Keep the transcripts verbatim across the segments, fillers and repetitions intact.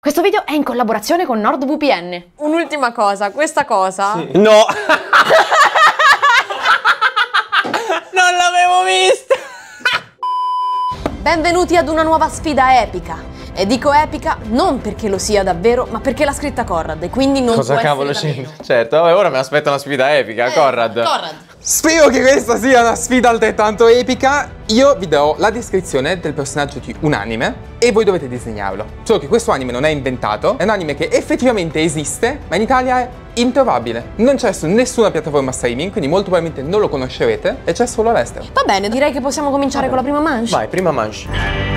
Questo video è in collaborazione con NordVPN. Un'ultima cosa, questa cosa... Sì. No! Non l'avevo vista! Benvenuti ad una nuova sfida epica. E dico epica non perché lo sia davvero, ma perché l'ha scritta Conrad e quindi non Cosa può cavolo essere c'è? Certo, vabbè, ora mi aspetta una sfida epica, eh, Conrad. Conrad. Spero che questa sia una sfida altrettanto epica. Io vi darò la descrizione del personaggio di un anime e voi dovete disegnarlo. Solo che questo anime non è inventato, è un anime che effettivamente esiste, ma in Italia è introvabile. Non c'è su nessuna piattaforma streaming, quindi molto probabilmente non lo conoscerete e c'è solo all'estero. Va bene, direi che possiamo cominciare con la prima manche. Vai, prima manche.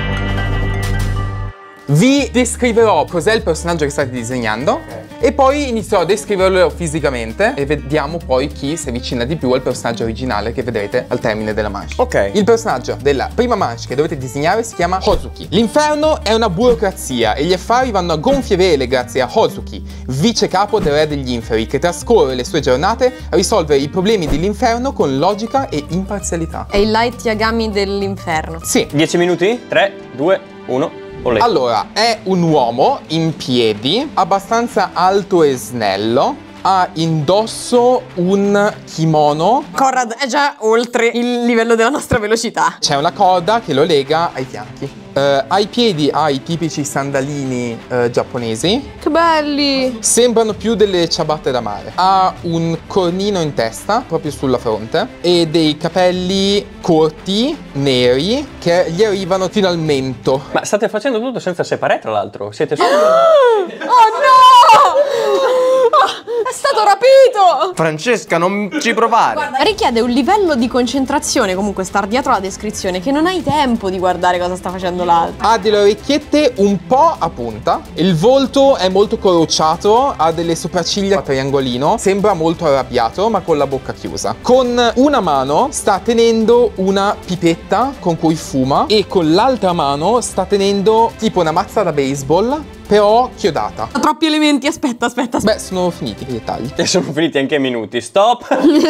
Vi descriverò cos'è il personaggio che state disegnando okay. E poi inizierò a descriverlo fisicamente e vediamo poi chi si avvicina di più al personaggio originale che vedrete al termine della manche. Ok. Il personaggio della prima manche che dovete disegnare si chiama Hozuki. L'inferno è una burocrazia e gli affari vanno a gonfie vele grazie a Hozuki, vice capo del re degli inferi, che trascorre le sue giornate a risolvere i problemi dell'inferno con logica e imparzialità. È il Light Yagami dell'inferno. Sì. dieci minuti? tre, due, uno. Olè. Allora, è un uomo in piedi, abbastanza alto e snello, ha indosso un kimono. Conrad è già oltre il livello della nostra velocità. C'è una corda che lo lega ai fianchi. Uh, ai piedi ha i tipici sandalini uh, giapponesi. Che belli! Sembrano più delle ciabatte da mare. Ha un cornino in testa, proprio sulla fronte, e dei capelli corti, neri, che gli arrivano fino al mento. Ma state facendo tutto senza separare, tra l'altro? Siete solo... Oh no! È stato rapito! Francesca, non ci provare! Guarda, richiede un livello di concentrazione, comunque star dietro la descrizione, che non hai tempo di guardare cosa sta facendo l'altro. Ha delle orecchiette un po' a punta, il volto è molto corrucciato, ha delle sopracciglia a triangolino, sembra molto arrabbiato ma con la bocca chiusa. Con una mano sta tenendo una pipetta con cui fuma e con l'altra mano sta tenendo tipo una mazza da baseball, però chiodata. Ha troppi elementi, aspetta, aspetta, aspetta. Beh, sono finiti i dettagli. E sono finiti anche i minuti, stop!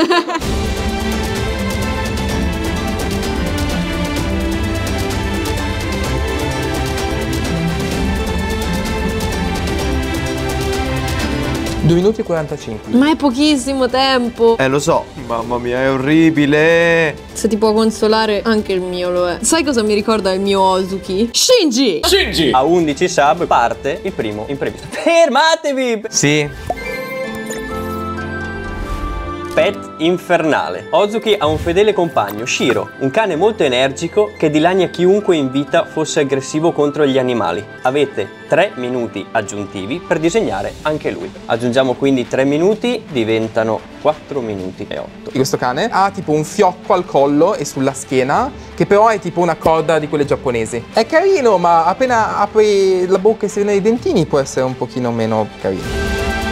due minuti e quarantacinque. Ma è pochissimo tempo. Eh, lo so. Mamma mia, è orribile. Se ti può consolare, anche il mio lo è. Sai cosa mi ricorda il mio Hozuki? Shinji! Shinji! A undici sub parte il primo imprevisto. Fermatevi! Sì. Pet infernale. Hozuki ha un fedele compagno, Shiro, un cane molto energico che dilania chiunque in vita fosse aggressivo contro gli animali. Avete tre minuti aggiuntivi per disegnare anche lui. Aggiungiamo quindi tre minuti, diventano quattro minuti e otto. Questo cane ha tipo un fiocco al collo e sulla schiena, che però è tipo una corda di quelle giapponesi. È carino, ma appena apri la bocca e si vede i dentini può essere un pochino meno carino.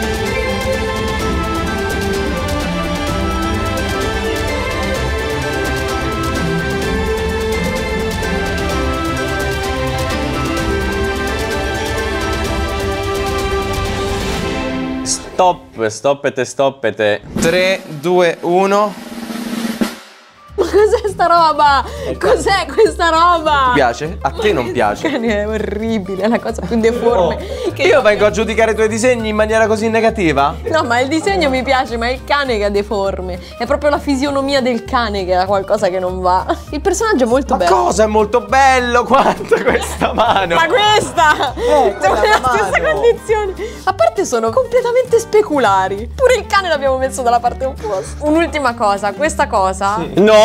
Stop, stoppete, stoppete. tre, due, uno. Ma cos'è sta roba? Cos'è questa roba? Ti piace? A te non piace? Il cane è orribile, è la cosa più deforme. Oh. Che Io vengo a giudicare i tuoi disegni in maniera così negativa? No, ma il disegno mi piace, ma è il cane che è deforme. È proprio la fisionomia del cane che ha qualcosa che non va. Il personaggio è molto ma bello. Ma cosa è molto bello? Guarda questa mano! Ma questa! Eh, Siamo nella mano. stessa condizione. A parte sono completamente speculari. Pure il cane l'abbiamo messo dalla parte opposta. Un'ultima cosa, questa cosa... Sì. No!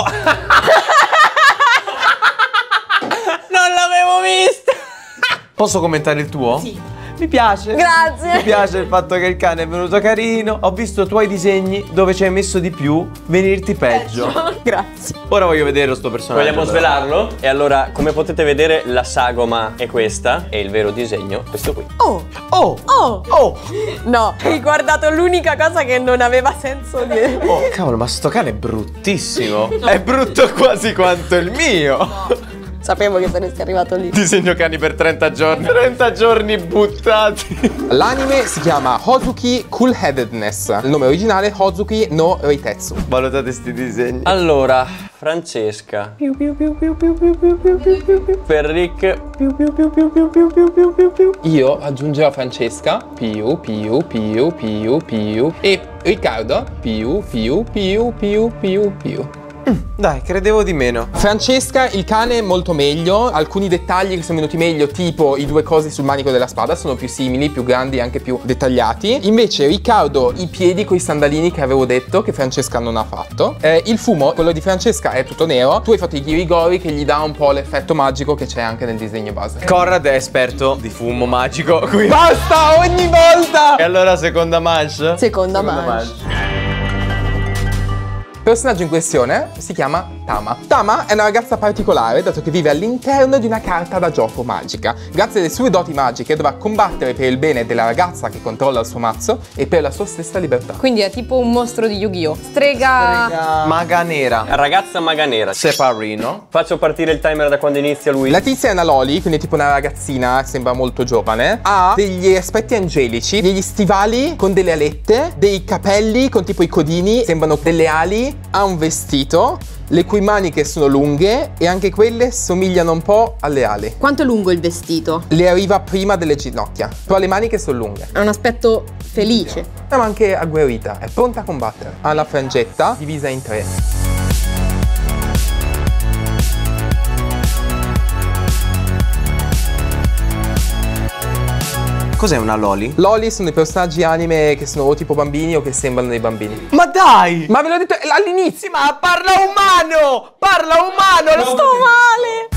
Non l'avevo vista! Posso commentare il tuo? Sì. Mi piace. Grazie. Mi piace il fatto che il cane è venuto carino. Ho visto i tuoi disegni dove ci hai messo di più venirti peggio. peggio. Grazie. Ora voglio vedere sto personaggio. Vogliamo però svelarlo? E allora, come potete vedere, la sagoma è questa e il vero disegno questo qui. Oh. Oh. Oh. Oh. No, hai guardato l'unica cosa che non aveva senso di... Oh, cavolo, ma sto cane è bruttissimo. È brutto quasi quanto il mio. No. Sapevo che saresti arrivato lì. Disegno cani per trenta giorni. trenta giorni buttati. L'anime si chiama Hozuki Cool-Headedness. Il nome originale Hozuki no Reitetsu. Valutate sti disegni. Allora, Francesca. Per Rick. Io aggiungerò Francesca, più, più, più, più, più. E Riccardo, più, più, più, più, più, più. Dai, credevo di meno. Francesca, il cane è molto meglio. Alcuni dettagli che sono venuti meglio, tipo i due cosi sul manico della spada, sono più simili, più grandi e anche più dettagliati. Invece Riccardo, i piedi con i sandalini che avevo detto che Francesca non ha fatto. eh, Il fumo, quello di Francesca, è tutto nero. Tu hai fatto i ghirigori che gli dà un po' l'effetto magico che c'è anche nel disegno base. Conrad è esperto di fumo magico, quindi... Basta ogni volta! E allora seconda manche? Seconda manche. Il personaggio in questione si chiama Tama. Tama è una ragazza particolare, dato che vive all'interno di una carta da gioco magica. Grazie alle sue doti magiche dovrà combattere per il bene della ragazza che controlla il suo mazzo e per la sua stessa libertà. Quindi è tipo un mostro di Yu-Gi-Oh! Strega... Strega... Maga nera. Ragazza maga nera. Separino. Faccio partire il timer da quando inizia lui. La tizia è una loli, quindi tipo una ragazzina, sembra molto giovane. Ha degli aspetti angelici, degli stivali con delle alette, dei capelli con tipo i codini, sembrano delle ali. Ha un vestito, le cui maniche sono lunghe e anche quelle somigliano un po' alle ali. Quanto è lungo il vestito? Le arriva prima delle ginocchia, però le maniche sono lunghe. Ha un aspetto felice. Ma anche agguerrita, è pronta a combattere. Ha la frangetta divisa in tre. Cos'è una loli? Loli sono i personaggi anime che sono o tipo bambini o che sembrano dei bambini. Ma dai! Ma ve l'ho detto all'inizio! Ma parla umano! Parla umano! Sto male!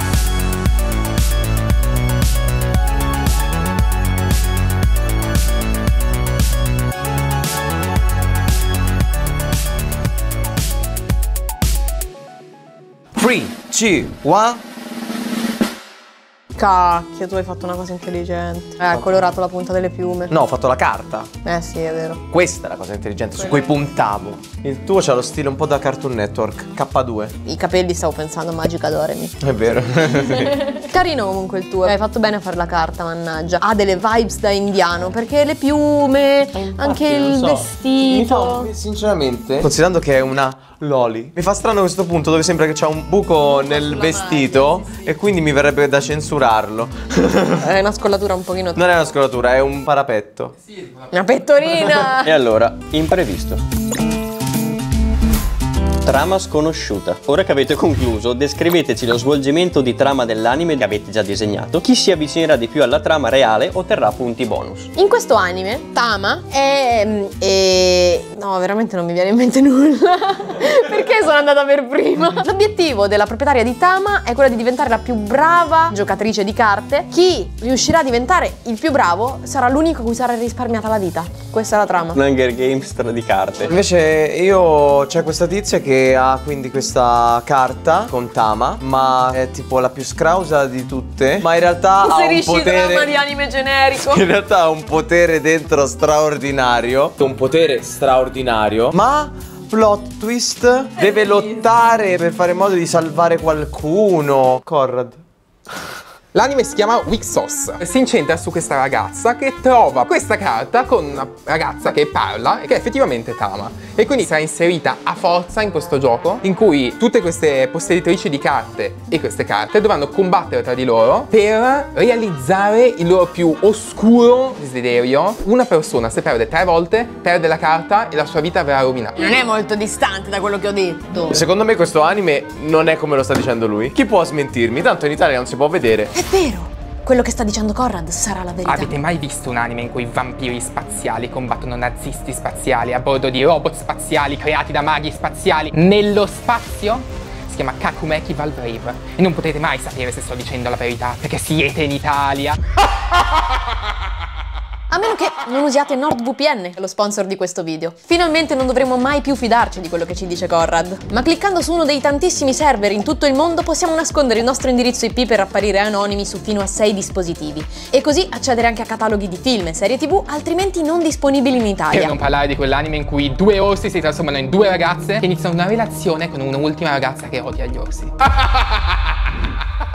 tre, due, uno. Cacchio, tu hai fatto una cosa intelligente. Eh, hai colorato la punta delle piume. No, ho fatto la carta. Eh sì, è vero. Questa è la cosa intelligente, su cui puntavo. Il tuo c'ha lo stile un po' da Cartoon Network, K due. I capelli stavo pensando a Magica Doremi. È vero. Carino comunque il tuo. Hai fatto bene a fare la carta, mannaggia. Ha delle vibes da indiano, perché le piume, anche il so. vestito. Mi fa, sinceramente, considerando che è una loli, mi fa strano questo punto dove sembra che c'è un buco nel vestito e quindi mi verrebbe da censurarlo. È una scollatura un pochino. Non è una scolatura, è un parapetto. Una pettorina. E allora, imprevisto. Trama sconosciuta. Ora che avete concluso, descriveteci lo svolgimento di trama dell'anime che avete già disegnato. Chi si avvicinerà di più alla trama reale otterrà punti bonus. In questo anime, Tama è... è... No, veramente non mi viene in mente nulla. Perché sono andata per prima? L'obiettivo della proprietaria di Tama è quello di diventare la più brava giocatrice di carte. Chi riuscirà a diventare il più bravo sarà l'unico a cui sarà risparmiata la vita. Questa è la trama. Un Hunger Games di carte. Invece io c'è questa tizia che ha quindi questa carta con Tama, ma è tipo la più scrausa di tutte. Ma in realtà ha un Inserisci potere trama di anime generico. In realtà ha un potere dentro straordinario. Un potere straordinario. Ma plot twist, deve lottare per fare in modo di salvare qualcuno. Conrad. L'anime si chiama Weak Sauce. Si incentra su questa ragazza che trova questa carta con una ragazza che parla e che è effettivamente Tama. E quindi sarà inserita a forza in questo gioco in cui tutte queste posseditrici di carte e queste carte dovranno combattere tra di loro per realizzare il loro più oscuro desiderio. Una persona, se perde tre volte, perde la carta e la sua vita verrà rovinata. Non è molto distante da quello che ho detto. Secondo me questo anime non è come lo sta dicendo lui. Chi può smentirmi? Tanto in Italia non si può vedere. È vero. Quello che sta dicendo Conrad sarà la verità. Avete mai visto un anime in cui vampiri spaziali combattono nazisti spaziali a bordo di robot spaziali creati da maghi spaziali nello spazio? Si chiama Kakumeki Valbrave e non potete mai sapere se sto dicendo la verità perché siete in Italia. A meno che non usiate NordVPN, lo sponsor di questo video. Finalmente non dovremo mai più fidarci di quello che ci dice Conrad. Ma cliccando su uno dei tantissimi server in tutto il mondo possiamo nascondere il nostro indirizzo I P per apparire anonimi su fino a sei dispositivi. E così accedere anche a cataloghi di film e serie tv altrimenti non disponibili in Italia. Per non parlare di quell'anime in cui due orsi si trasformano in due ragazze che iniziano una relazione con un'ultima ragazza che odia gli orsi.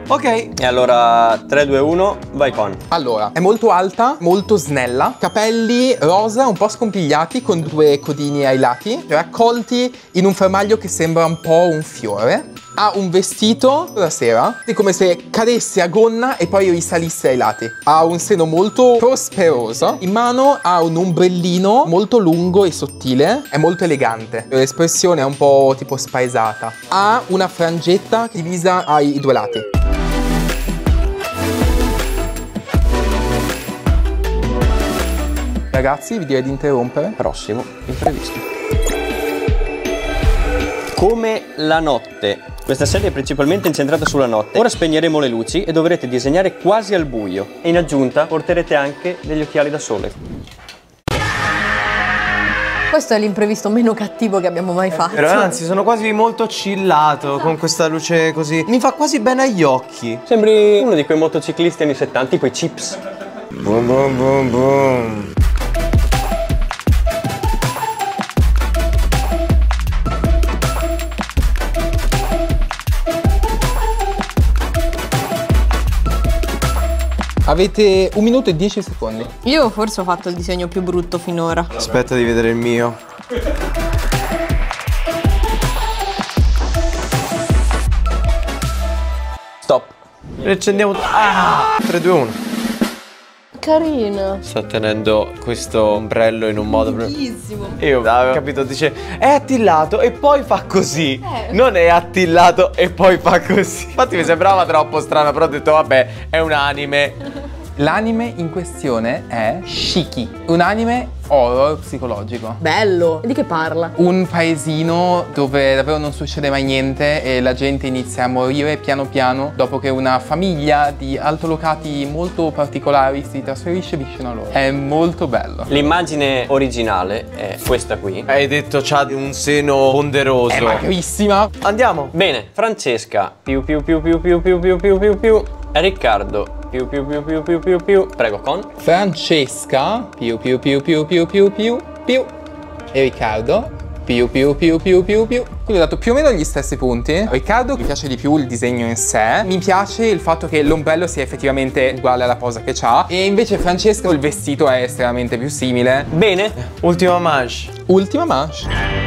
Ok. E allora tre, due, uno, vai con. Allora, è molto alta, molto snella, capelli rosa, un po' scompigliati, con due codini ai lati, raccolti in un fermaglio che sembra un po' un fiore. Ha un vestito da sera, è come se cadesse a gonna e poi risalisse ai lati. Ha un seno molto prosperoso, in mano ha un ombrellino molto lungo e sottile, è molto elegante. L'espressione è un po' tipo spaesata. Ha una frangetta divisa ai due lati. Ragazzi, vi direi di interrompere. Prossimo imprevisto. Come la notte. Questa serie è principalmente incentrata sulla notte. Ora spegneremo le luci e dovrete disegnare quasi al buio. E in aggiunta porterete anche degli occhiali da sole. Questo è l'imprevisto meno cattivo che abbiamo mai fatto. Però anzi, sono quasi molto chillato con questa luce così. Mi fa quasi bene agli occhi. Sembri uno di quei motociclisti anni settanta, quei chips. Boom boom boom boom. Avete un minuto e dieci secondi. Io forse ho fatto il disegno più brutto finora. Aspetta di vedere il mio. Stop. Riaccendiamo. Ah! tre, due, uno. Carina. Sto tenendo questo ombrello in un modo. Bellissimo. Io avevo capito, dice è attillato e poi fa così. Non è attillato e poi fa così. Infatti mi sembrava troppo strano, però ho detto vabbè, è un anime. L'anime in questione è Shiki, un anime horror psicologico. Bello. E di che parla? Un paesino dove davvero non succede mai niente e la gente inizia a morire piano piano dopo che una famiglia di altolocati molto particolari si trasferisce vicino a loro. È molto bello. L'immagine originale è questa qui. Hai detto c'ha un seno ponderoso. È magrissima. Andiamo. Bene, Francesca. Più più più più più più più più più più. Riccardo. Più più più più più più più. Prego, con. Francesca, più più più più più più più più. E Riccardo, più più più più più più. Quindi ho dato più o meno gli stessi punti. Riccardo mi piace di più il disegno in sé. Mi piace il fatto che l'ombrello sia effettivamente uguale alla posa che c'ha. E invece Francesca il vestito è estremamente più simile. Bene. Ultima manche. Ultima manche.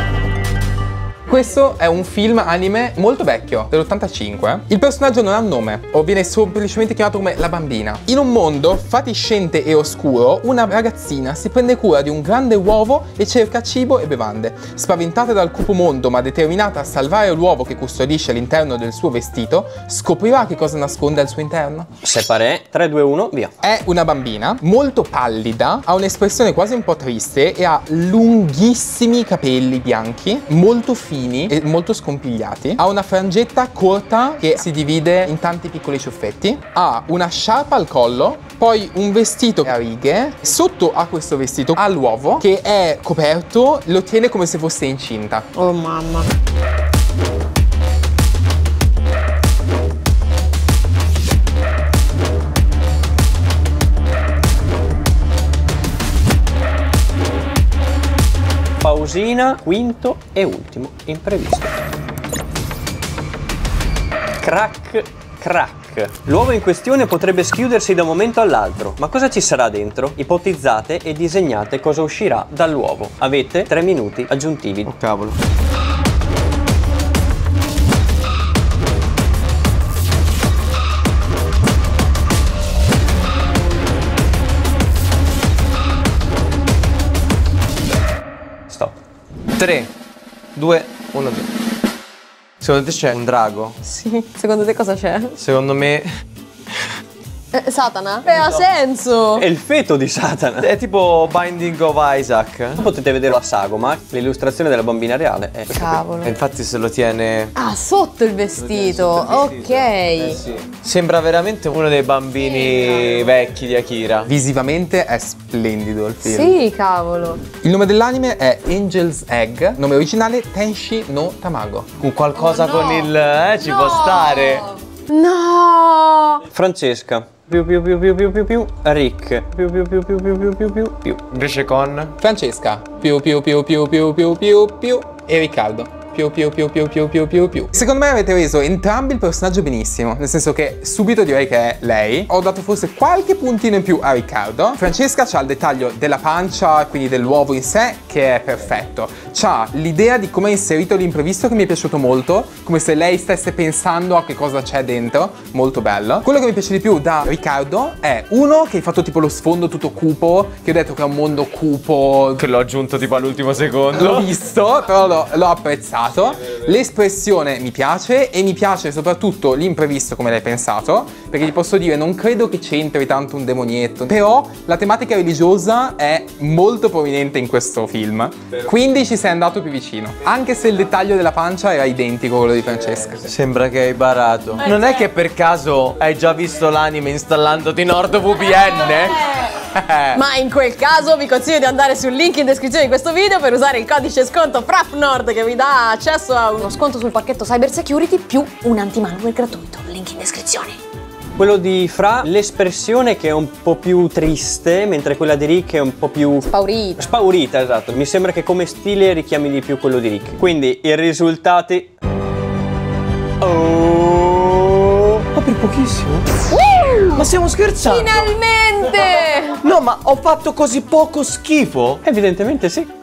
Questo è un film anime molto vecchio, dell'ottantacinque. Il personaggio non ha un nome, o viene semplicemente chiamato come la bambina. In un mondo fatiscente e oscuro, una ragazzina si prende cura di un grande uovo e cerca cibo e bevande. Spaventata dal cupo mondo, ma determinata a salvare l'uovo che custodisce all'interno del suo vestito, scoprirà che cosa nasconde al suo interno. Separé, tre, due, uno, via. È una bambina molto pallida, ha un'espressione quasi un po' triste e ha lunghissimi capelli bianchi, molto fini e molto scompigliati. Ha una frangetta corta che si divide in tanti piccoli ciuffetti. Ha una sciarpa al collo, poi un vestito a righe. Sotto a questo vestito ha l'uovo che è coperto, lo tiene come se fosse incinta. Oh mamma. Pausina, quinto e ultimo imprevisto. Crack, crack. L'uovo in questione potrebbe schiudersi da un momento all'altro, ma cosa ci sarà dentro? Ipotizzate e disegnate cosa uscirà dall'uovo. Avete tre minuti aggiuntivi. Oh cavolo. tre, due, uno, via. Secondo te c'è un drago? Sì, secondo te cosa c'è? Secondo me... Eh, Satana? Beh, ha senso! È il feto di Satana. È tipo Binding of Isaac. Potete vedere a sagoma, l'illustrazione della bambina reale è... Cavolo. E infatti se lo tiene... Ah, sotto il vestito, ok. Eh sì. Sembra veramente uno dei bambini sì, vecchi di Akira. Visivamente è splendido il film. Sì, cavolo. Il nome dell'anime è Angel's Egg, nome originale Tenshi no Tamago. Con qualcosa Oh, no. con il... eh, ci No. può stare. No! Francesca. Più più più più più più più. Rick. Più più più più più più più più più. Invece con... Francesca, più più più più più più più più. E Riccardo. più più più più più più più più. Secondo me avete reso entrambi il personaggio benissimo, nel senso che subito direi che è lei. Ho dato forse qualche puntino in più a Riccardo. Francesca c'ha il dettaglio della pancia, quindi dell'uovo in sé, che è perfetto. C'ha l'idea di come ha inserito l'imprevisto che mi è piaciuto molto, come se lei stesse pensando a che cosa c'è dentro, molto bello. Quello che mi piace di più da Riccardo è uno che hai fatto tipo lo sfondo tutto cupo, che ho detto che è un mondo cupo, che l'ho aggiunto tipo all'ultimo secondo. L'ho visto, però l'ho apprezzato. L'espressione mi piace e mi piace soprattutto l'imprevisto come l'hai pensato, perché ti posso dire non credo che c'entri tanto un demonietto, però la tematica religiosa è molto prominente in questo film, quindi ci sei andato più vicino, anche se il dettaglio della pancia era identico a quello di Francesca. Sembra che hai barato. Non è che per caso hai già visto l'anime installandoti NordVPN? Ma in quel caso vi consiglio di andare sul link in descrizione di questo video per usare il codice sconto FRAPNORD che vi dà accesso a uno sconto sul pacchetto Cyber Security più un anti-malware gratuito. Link in descrizione. Quello di Fra, l'espressione che è un po' più triste, mentre quella di Rick è un po' più... Spaurita. Spaurita, esatto. Mi sembra che come stile richiami di più quello di Rick. Quindi i risultati... Oh... Ma per pochissimo? Uh! Ma stiamo scherzando? Finalmente! No, ma ho fatto così poco schifo? Evidentemente sì.